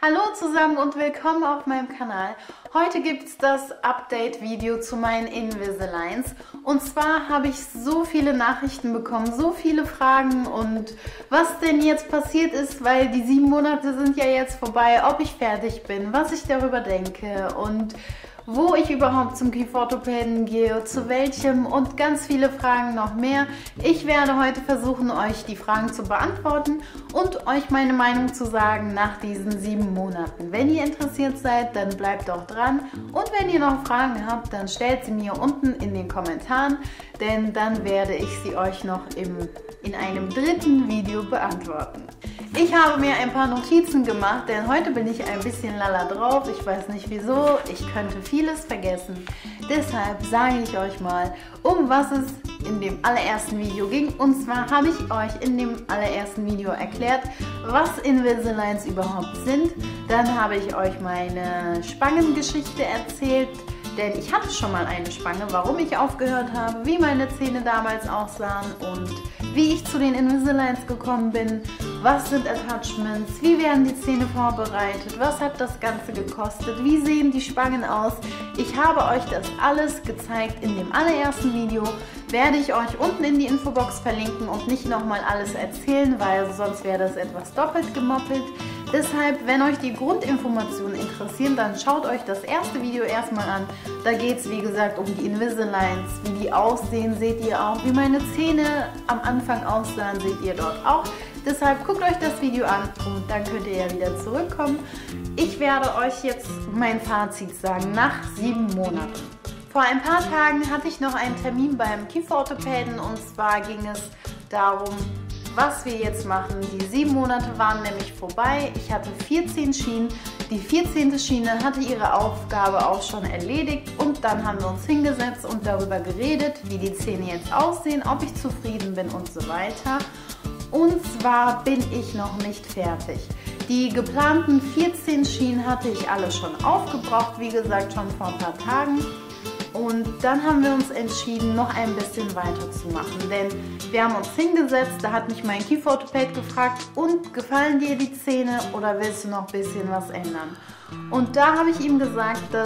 Hallo zusammen und willkommen auf meinem Kanal. Heute gibt es das Update-Video zu meinen Invisaligns. Und zwar habe ich so viele Nachrichten bekommen, so viele Fragen und was denn jetzt passiert ist, weil die 7 Monate sind ja jetzt vorbei, ob ich fertig bin, was ich darüber denke und wo ich überhaupt zum Kieferorthopäden gehe, zu welchem und ganz viele Fragen noch mehr. Ich werde heute versuchen, euch die Fragen zu beantworten und euch meine Meinung zu sagen nach diesen 7 Monaten. Wenn ihr interessiert seid, dann bleibt auch dran und wenn ihr noch Fragen habt, dann stellt sie mir unten in den Kommentaren, denn dann werde ich sie euch noch in einem dritten Video beantworten. Ich habe mir ein paar Notizen gemacht, denn heute bin ich ein bisschen lala drauf. Ich weiß nicht wieso, ich könnte vieles vergessen. Deshalb sage ich euch mal, um was es in dem allerersten Video ging. Und zwar habe ich euch in dem allerersten Video erklärt, was Invisaligns überhaupt sind. Dann habe ich euch meine Spangengeschichte erzählt, denn ich hatte schon mal eine Spange, warum ich aufgehört habe, wie meine Zähne damals aussahen und wie ich zu den Invisaligns gekommen bin, was sind Attachments, wie werden die Zähne vorbereitet, was hat das Ganze gekostet, wie sehen die Spangen aus. Ich habe euch das alles gezeigt in dem allerersten Video, werde ich euch unten in die Infobox verlinken und nicht nochmal alles erzählen, weil sonst wäre das etwas doppelt gemoppelt. Deshalb, wenn euch die Grundinformationen interessieren, dann schaut euch das erste Video erstmal an. Da geht es, wie gesagt, um die Invisaligns, wie die aussehen, seht ihr auch. Wie meine Zähne am Anfang aussahen, seht ihr dort auch. Deshalb guckt euch das Video an und dann könnt ihr ja wieder zurückkommen. Ich werde euch jetzt mein Fazit sagen nach 7 Monaten. Vor ein paar Tagen hatte ich noch einen Termin beim Kieferorthopäden und zwar ging es darum, was wir jetzt machen. Die 7 Monate waren nämlich vorbei. Ich hatte 14 Schienen. Die 14. Schiene hatte ihre Aufgabe auch schon erledigt und dann haben wir uns hingesetzt und darüber geredet, wie die Zähne jetzt aussehen, ob ich zufrieden bin und so weiter. Und zwar bin ich noch nicht fertig. Die geplanten 14 Schienen hatte ich alle schon aufgebraucht, wie gesagt schon vor ein paar Tagen. Und dann haben wir uns entschieden, noch ein bisschen weiterzumachen, denn wir haben uns hingesetzt, da hat mich mein Kieferorthopäd gefragt, und gefallen dir die Zähne oder willst du noch ein bisschen was ändern? Und da habe ich ihm gesagt, dass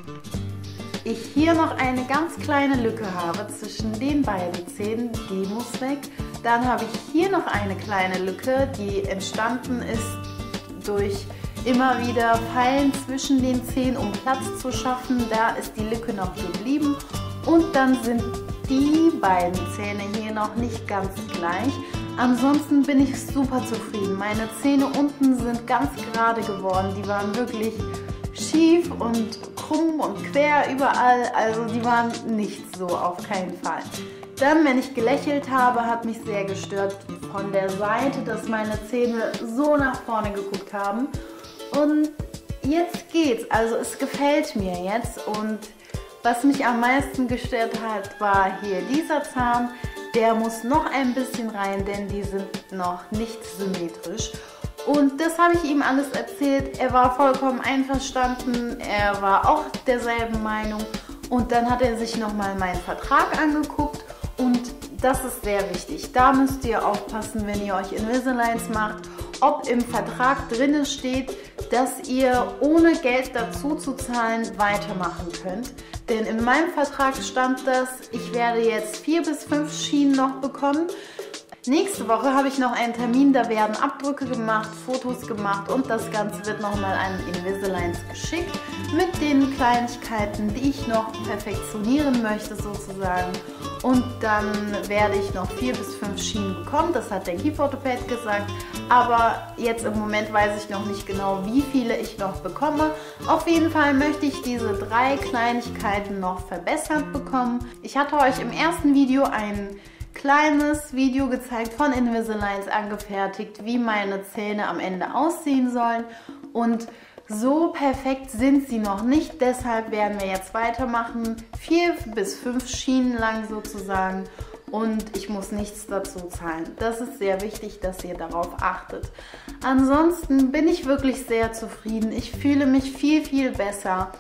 ich hier noch eine ganz kleine Lücke habe zwischen den beiden Zähnen, die muss weg. Dann habe ich hier noch eine kleine Lücke, die entstanden ist durch immer wieder Fallen zwischen den Zähnen, um Platz zu schaffen. Da ist die Lücke noch geblieben und dann sind die beiden Zähne hier noch nicht ganz gleich. Ansonsten bin ich super zufrieden. Meine Zähne unten sind ganz gerade geworden. Die waren wirklich schief und krumm und quer überall. Also die waren nicht so, auf keinen Fall. Dann, wenn ich gelächelt habe, hat mich sehr gestört von der Seite, dass meine Zähne so nach vorne geguckt haben. Und jetzt geht's, also es gefällt mir jetzt und was mich am meisten gestört hat, war hier dieser Zahn. Der muss noch ein bisschen rein, denn die sind noch nicht symmetrisch. Und das habe ich ihm alles erzählt, er war vollkommen einverstanden, er war auch derselben Meinung und dann hat er sich nochmal meinen Vertrag angeguckt und das ist sehr wichtig. Da müsst ihr aufpassen, wenn ihr euch Invisaligns macht, ob im Vertrag drin steht, dass ihr ohne Geld dazu zu zahlen weitermachen könnt. Denn in meinem Vertrag stand das, ich werde jetzt 4 bis 5 Schienen noch bekommen. Nächste Woche habe ich noch einen Termin, da werden Abdrücke gemacht, Fotos gemacht und das Ganze wird nochmal an Invisaligns geschickt mit den Kleinigkeiten, die ich noch perfektionieren möchte sozusagen. Und dann werde ich noch 4 bis 5 Schienen bekommen, das hat der Kieferorthopäd gesagt. Aber jetzt im Moment weiß ich noch nicht genau, wie viele ich noch bekomme. Auf jeden Fall möchte ich diese 3 Kleinigkeiten noch verbessert bekommen. Ich hatte euch im ersten Video ein kleines Video gezeigt, von Invisaligns angefertigt, wie meine Zähne am Ende aussehen sollen. Und so perfekt sind sie noch nicht, deshalb werden wir jetzt weitermachen. 4 bis 5 Schienen lang sozusagen. Und ich muss nichts dazu zahlen. Das ist sehr wichtig, dass ihr darauf achtet. Ansonsten bin ich wirklich sehr zufrieden. Ich fühle mich viel, viel besser.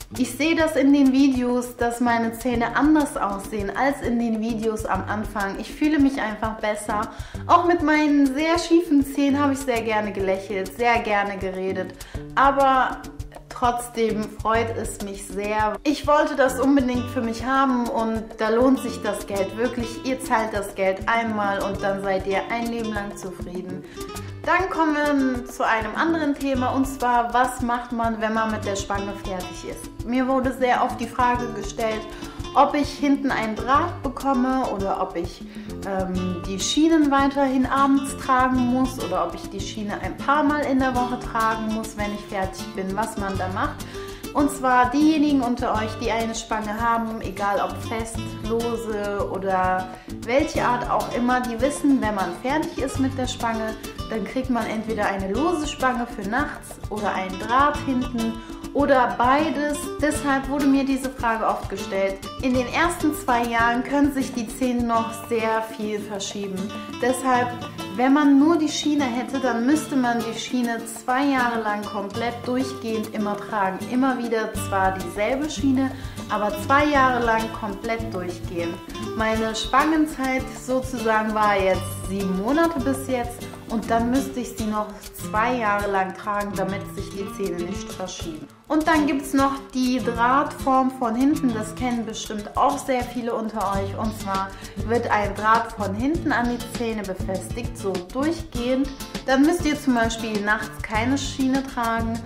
Ich sehe das in den Videos, dass meine Zähne anders aussehen als in den Videos am Anfang. Ich fühle mich einfach besser. Auch mit meinen sehr schiefen Zähnen habe ich sehr gerne gelächelt, sehr gerne geredet. Aber trotzdem freut es mich sehr. Ich wollte das unbedingt für mich haben und da lohnt sich das Geld wirklich. Ihr zahlt das Geld einmal und dann seid ihr ein Leben lang zufrieden. Dann kommen wir zu einem anderen Thema und zwar, was macht man, wenn man mit der Spange fertig ist? Mir wurde sehr oft die Frage gestellt, ob ich hinten einen Draht bekomme oder ob ich die Schienen weiterhin abends tragen muss oder ob ich die Schiene ein paar Mal in der Woche tragen muss, wenn ich fertig bin, was man da macht. Und zwar diejenigen unter euch, die eine Spange haben, egal ob fest, lose oder welche Art auch immer, die wissen, wenn man fertig ist mit der Spange, dann kriegt man entweder eine lose Spange für nachts oder einen Draht hinten oder beides. Deshalb wurde mir diese Frage oft gestellt. In den ersten 2 Jahren können sich die Zähne noch sehr viel verschieben. Deshalb, wenn man nur die Schiene hätte, dann müsste man die Schiene 2 Jahre lang komplett durchgehend immer tragen. Immer wieder zwar dieselbe Schiene, aber 2 Jahre lang komplett durchgehend. Meine Spangenzeit sozusagen war jetzt 7 Monate bis jetzt und dann müsste ich sie noch 2 Jahre lang tragen, damit sich die Zähne nicht verschieben. Und dann gibt es noch die Drahtform von hinten, das kennen bestimmt auch sehr viele unter euch. Und zwar wird ein Draht von hinten an die Zähne befestigt, so durchgehend. Dann müsst ihr zum Beispiel nachts keine Schiene tragen,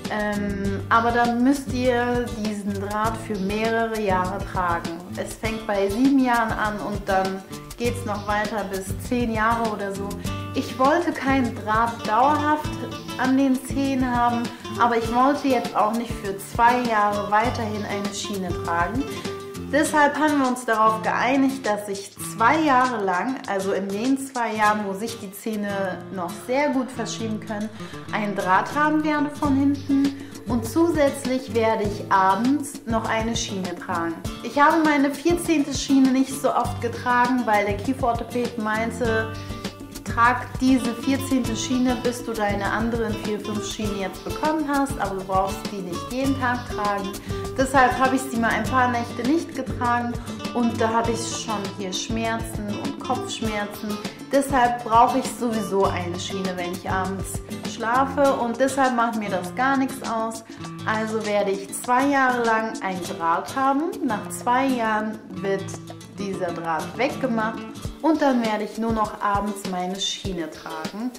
aber dann müsst ihr diesen Draht für mehrere Jahre tragen. Es fängt bei 7 Jahren an und dann geht es noch weiter bis 10 Jahre oder so. Ich wollte keinen Draht dauerhaft an den Zähnen haben, aber ich wollte jetzt auch nicht für 2 Jahre weiterhin eine Schiene tragen. Deshalb haben wir uns darauf geeinigt, dass ich 2 Jahre lang, also in den 2 Jahren, wo sich die Zähne noch sehr gut verschieben können, einen Draht haben werde von hinten und zusätzlich werde ich abends noch eine Schiene tragen. Ich habe meine 14. Schiene nicht so oft getragen, weil der Kieferorthopäd meinte, trag diese 14. Schiene, bis du deine anderen 4, 5 Schienen jetzt bekommen hast, aber du brauchst die nicht jeden Tag tragen. Deshalb habe ich sie mal ein paar Nächte nicht getragen und da hatte ich schon hier Schmerzen und Kopfschmerzen. Deshalb brauche ich sowieso eine Schiene, wenn ich abends schlafe und deshalb macht mir das gar nichts aus. Also werde ich 2 Jahre lang einen Draht haben. Nach 2 Jahren wird dieser Draht weggemacht und dann werde ich nur noch abends meine Schiene tragen.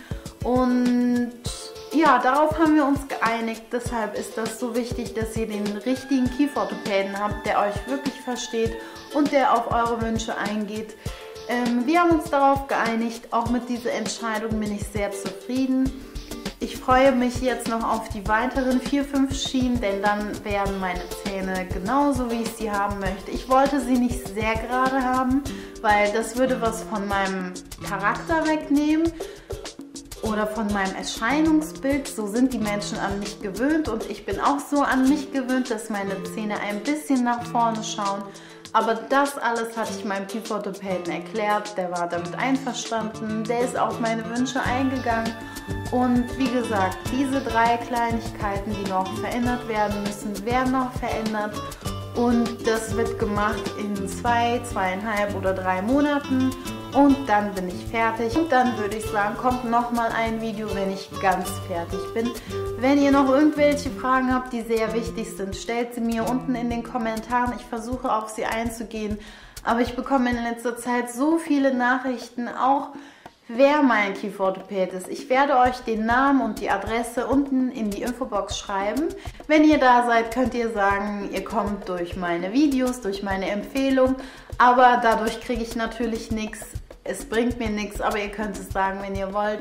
Und ja, darauf haben wir uns geeinigt. Deshalb ist das so wichtig, dass ihr den richtigen Kieferorthopäden habt, der euch wirklich versteht und der auf eure Wünsche eingeht. Wir haben uns darauf geeinigt. Auch mit dieser Entscheidung bin ich sehr zufrieden. Ich freue mich jetzt noch auf die weiteren 4, 5 Schienen, denn dann werden meine Zähne genauso, wie ich sie haben möchte. Ich wollte sie nicht sehr gerade haben, weil das würde was von meinem Charakter wegnehmen oder von meinem Erscheinungsbild. So sind die Menschen an mich gewöhnt und ich bin auch so an mich gewöhnt, dass meine Zähne ein bisschen nach vorne schauen. Aber das alles hatte ich meinem Kieferorthopäden erklärt, der war damit einverstanden, der ist auf meine Wünsche eingegangen. Und wie gesagt, diese 3 Kleinigkeiten, die noch verändert werden müssen, werden noch verändert. Und das wird gemacht in 2, 2,5 oder 3 Monaten. Und dann bin ich fertig. Und dann würde ich sagen, kommt nochmal ein Video, wenn ich ganz fertig bin. Wenn ihr noch irgendwelche Fragen habt, die sehr wichtig sind, stellt sie mir unten in den Kommentaren. Ich versuche auf sie einzugehen. Aber ich bekomme in letzter Zeit so viele Nachrichten, auch wer mein Kieferorthopäd ist. Ich werde euch den Namen und die Adresse unten in die Infobox schreiben. Wenn ihr da seid, könnt ihr sagen, ihr kommt durch meine Videos, durch meine Empfehlung. Aber dadurch kriege ich natürlich nichts. Es bringt mir nichts, aber ihr könnt es sagen, wenn ihr wollt.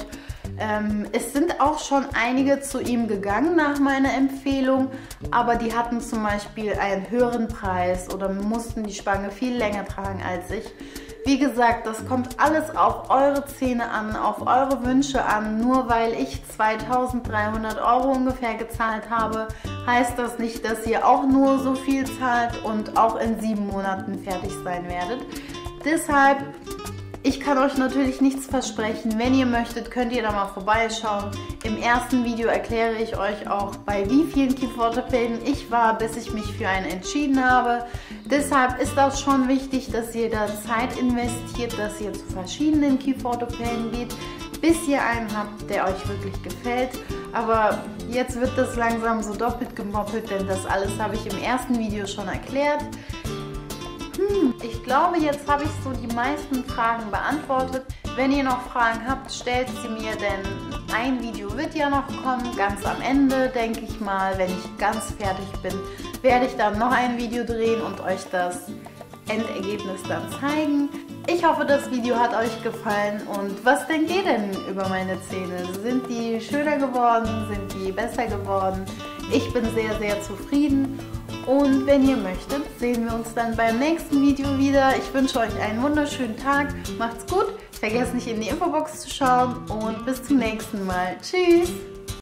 Es sind auch schon einige zu ihm gegangen nach meiner Empfehlung, aber die hatten zum Beispiel einen höheren Preis oder mussten die Spange viel länger tragen als ich. Wie gesagt, das kommt alles auf eure Zähne an, auf eure Wünsche an. Nur weil ich 2.300 € ungefähr gezahlt habe, heißt das nicht, dass ihr auch nur so viel zahlt und auch in 7 Monaten fertig sein werdet. Deshalb, ich kann euch natürlich nichts versprechen. Wenn ihr möchtet, könnt ihr da mal vorbeischauen. Im ersten Video erkläre ich euch auch, bei wie vielen Kieferorthopäden ich war, bis ich mich für einen entschieden habe. Deshalb ist das schon wichtig, dass ihr da Zeit investiert, dass ihr zu verschiedenen Kieferorthopäden geht, bis ihr einen habt, der euch wirklich gefällt. Aber jetzt wird das langsam so doppelt gemoppelt, denn das alles habe ich im ersten Video schon erklärt. Ich glaube, jetzt habe ich so die meisten Fragen beantwortet. Wenn ihr noch Fragen habt, stellt sie mir, denn ein Video wird ja noch kommen. Ganz am Ende, denke ich mal, wenn ich ganz fertig bin, werde ich dann noch ein Video drehen und euch das Endergebnis dann zeigen. Ich hoffe, das Video hat euch gefallen. Und was denkt ihr denn über meine Zähne? Sind die schöner geworden? Sind die besser geworden? Ich bin sehr, sehr zufrieden. Und wenn ihr möchtet, sehen wir uns dann beim nächsten Video wieder. Ich wünsche euch einen wunderschönen Tag. Macht's gut. Vergesst nicht in die Infobox zu schauen und bis zum nächsten Mal. Tschüss!